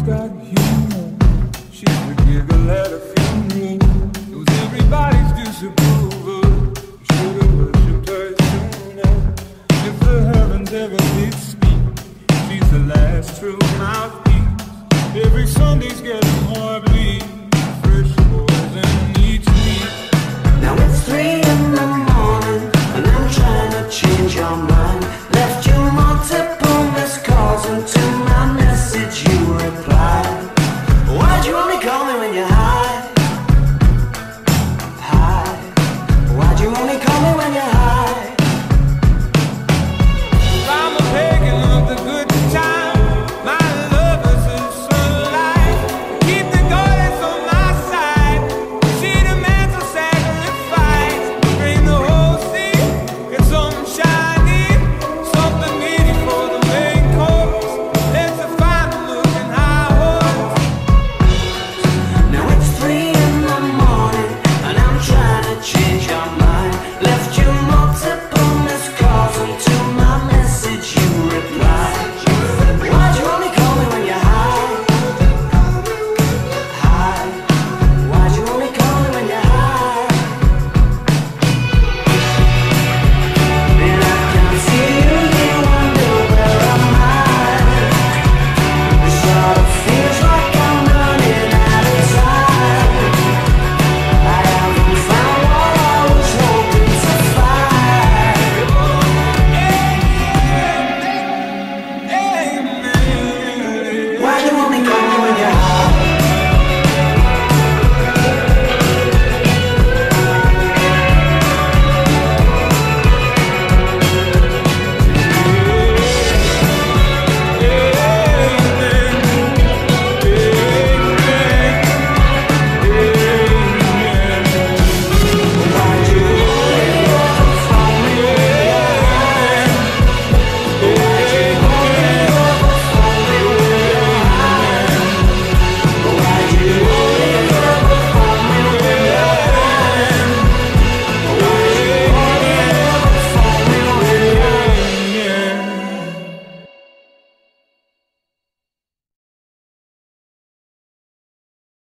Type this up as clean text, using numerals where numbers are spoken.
got humor. She's the giggle at a funeral. Knows everybody's disapproval. You should've worshipped her sooner. If the heavens ever did speak, she's the last true mouthpiece. Every Sunday's getting horribly fresh poison each week. Now it's 3 in the morning and I'm trying to change your mind. Left you multiple missed calls, and to my message you replied. Why'd you only call me when you